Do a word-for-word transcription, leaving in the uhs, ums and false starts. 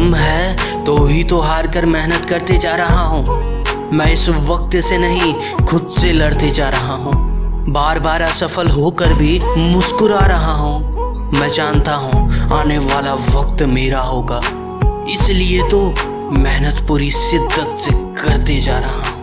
दम है तो ही तो हार कर मेहनत करते जा रहा हूँ। मैं इस वक्त से नहीं खुद से लड़ते जा रहा हूँ। बार बार असफल होकर भी मुस्कुरा रहा हूँ। मैं जानता हूँ आने वाला वक्त मेरा होगा, इसलिए तो मेहनत पूरी शिद्दत से करते जा रहा हूँ।